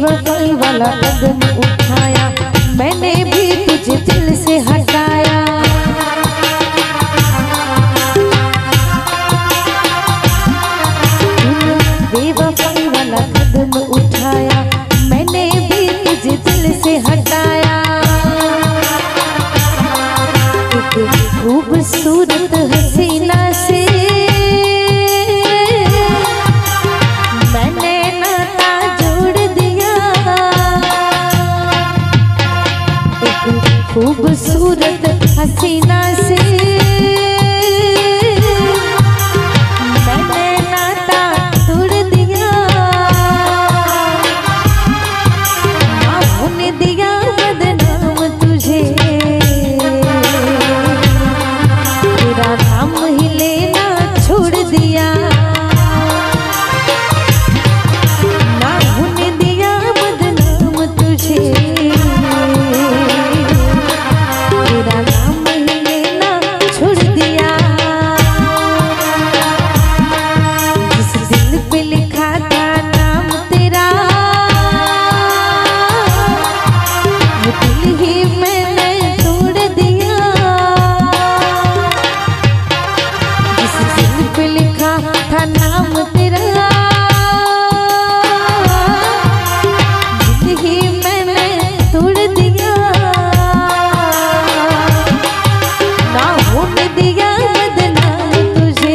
बेवफाई वाला कदम उठाया, मैंने भी तुझे दिल से हटाया। बेवफाई वाला कदम उठाया, मैंने भी तुझे दिल से हटाया। एक खूबसूरत हसीना से मैंने नाता जोड़ दिया। एक खूबसूरत हसीना से मैंने नाता तोड़ दिया। ना होने दिया बदनाम तुझे, तेरा नाम ही लेना छोड़ दिया। ना होने दिया बदनाम तुझे, तेरा नाम ही लेना छोड़ दिया। जिस दिल पे लिखा था नाम तेरा, वो दिल ही मैंने तोड़ दिया। जिस दिल पे लिखा था नाम तेरा, दिल ही मैंने तोड़ दिया। ना होने दिया बदनाम तुझे,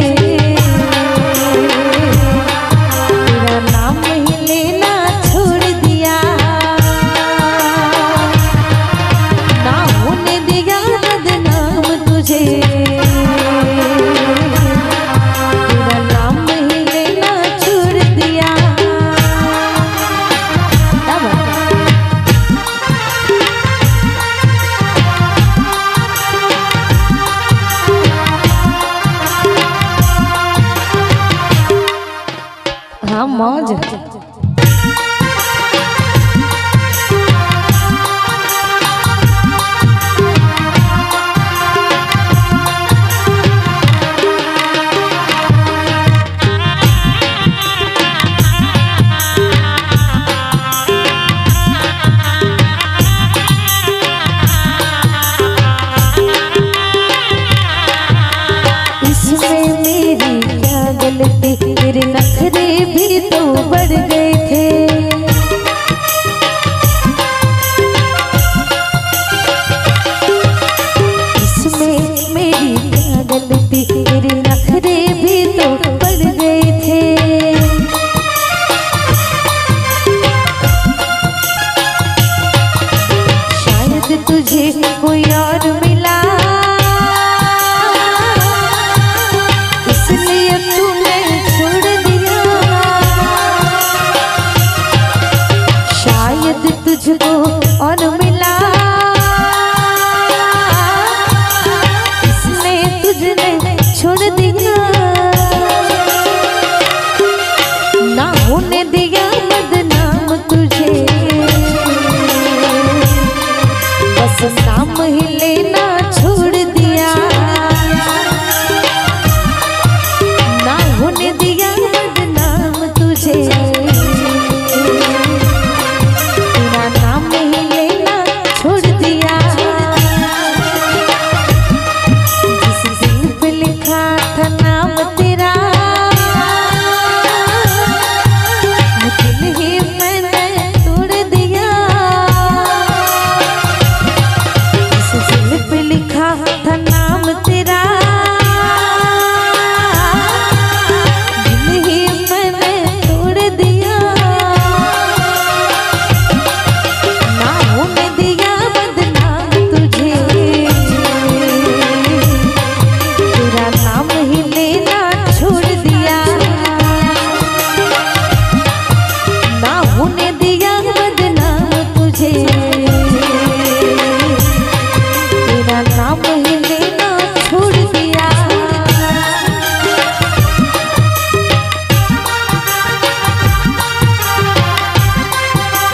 तेरा नाम ही लेना छोड़ दिया। ना होने दिया बदनाम तुझे, तेरा नाम ही लेना छोड़ दिया। हाँ मौज। इसमें मेरी क्या गलती, तेरे नखरे भी तो बढ़ गए थे। इसमें मेरी क्या गलती, तेरे नखरे भी तो बढ़ गए थे। शायद तुझे कोई और मिला, इसलिए तूने छोड़ दिया। शायद तुझको